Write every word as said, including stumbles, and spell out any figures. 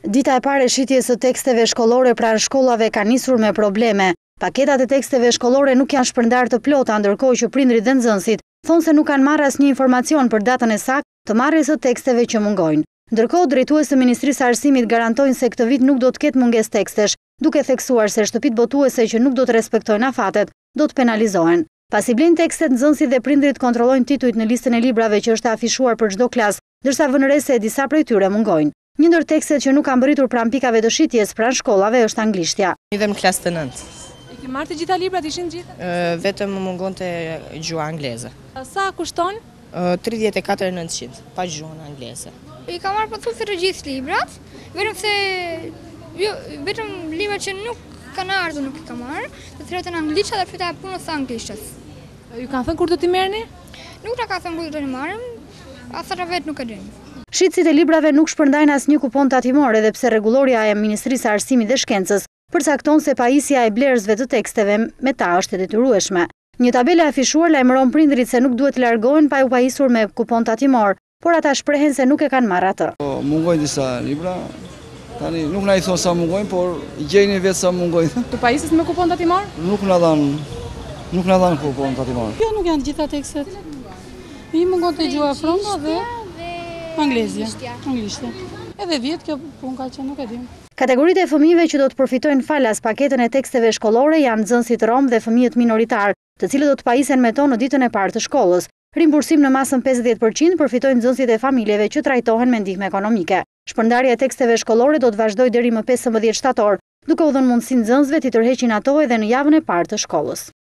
Dita e parë e shitjes së teksteve shkollore pranë shkollave ka nisur me probleme. Paketat e teksteve shkollore nuk janë shpërndarë të plota, ndërkohë që prindrit dhe nxënësit thonë se nuk kanë marrë asnjë informacion për datën e saktë të marrjes së teksteve që mungojnë. Ndërkohë, drejtues së Ministrisë së Arsimit garantojnë se këtë vit nuk do të ketë mungesë tekstesh, duke theksuar se shtëpitë botuese që nuk do të respektojnë afatet do të penalizohen. Pasi blejnë tekstet, nxënësit dhe prindrit kontrollojnë titujt në listën e librave që është afishuar për çdo klasë, ndërsa vënë re se disa prej tyre mungojnë. Një ndër tekstet që nuk kanë mbërritur pranë pikave të shitjes pranë shkollave është anglishtja. Idhem në klasë të nëntë. I ke marrë të gjitha librat, ishin të gjitha? Uh, vetëm më mungonte gjuha angleze. Sa kushton? Uh, tridhjetë e katër mijë e nëntëqind, pa gjuhën angleze. I ka marrë pothuajse të gjithë librat, vetëm se jo, vetëm librat që nuk kanë ardhur nuk i ka marrë, të tjerët në anglisht dhe fyta e punës së anglishtës. Ju kanë thënë kur do t'i merrni? Nuk na ka thënë kur do t'i marrim, asa vetë nuk e dimë. Shitësit e librave nuk shpërndajnë asnjë kupon tatimor, edhe pse rregulloria e Ministrisë së Arsimit dhe Shkencës përcakton se pajisja e blerësve të teksteve me ta është e detyrueshme. Një tabelë e afishuar lajmëron prindrit se nuk duhet të largohen pa u pajisur me kupon tatimor, por ata shprehen se nuk e kanë marrë atë. Mungojnë disa libra, tani nuk na i thon sa mungojnë, por gjejnë vetë sa mungojnë. Të pajisit me kupon tatimor? Nuk na dhan, nuk na dhan kupon tatimor. Jo, nuk janë gjitha tekstet. I mungon të gjuha frunga dhe anglezja, anglishtja. Edhe vjetë kjo pun ka që nuk e dim. Kategoritë e fëmijëve që do të përfitojnë falas paketën e teksteve shkollore janë nxënësit rom dhe fëmijët minoritar, të cilët do të pajisen me to në ditën e parë të shkollës. Rimbursim në masën pesëdhjetë përqind përfitojnë nxënësit e familjeve që trajtohen me ndihmë ekonomike. Shpërndarja e teksteve shkollore do të vazhdojë deri më pesëmbëdhjetë shtator, duke u dhënë mundësi nxënësve të tërheqin ato edhe në javën e parë të shkollës.